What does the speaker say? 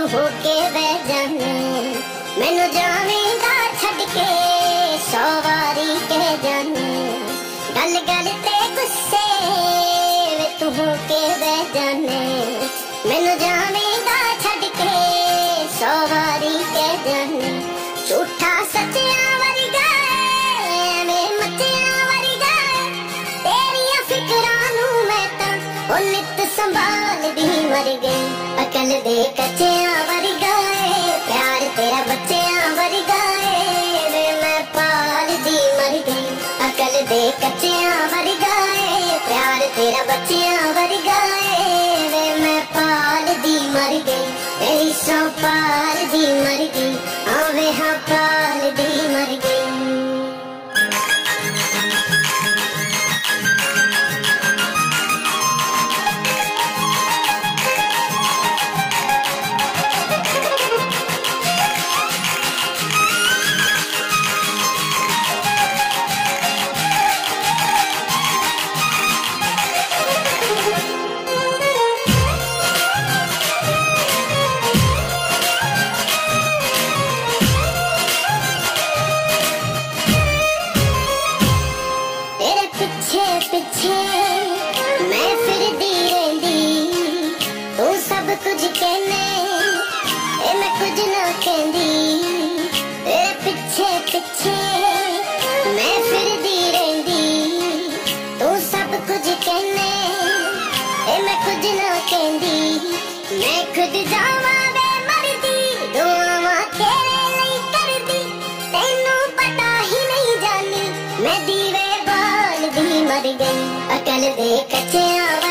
होके बह जाने, मैनू जावेगा छड़ के सौ वारी कह जाने। गल गल ते गुस्से वे तू होके बह जाने, मैनू जावेगा छड़ के सौ वारी कह जाने। झूठा सच्चिया वर्गा मैं मचिया वर्गा, तेरिया फिकरां नू मैं तां ओ नित संभालदी मर गई। अकल दे कच्चिया वर्गा प्यार तेरा बच्चिया वर्गा वे मैं पालदी मर गई। अकल दे कच्चिया वर्गा प्यार तेरा बच्चिया वर्गा वे मैं पालदी मर गई। तेरी सौ पालदी मर गई, आवे हाँ पालदी मर गई। पीछे मैं फिरदी रहंदी, तू सब कुछ कहने ए मैं कुछ ना कहंदी। तेरे पीछे पीछे मैं फिरदी रहंदी, तू सब कुछ कहने ए मैं कुछ ना कहंदी। मैं खुद जावा वे मरदी, दुआवां तेरे लिए करदी, तेनू पता ही नहीं जानी मैं दीवे मर गई। अकल दे कच्चिया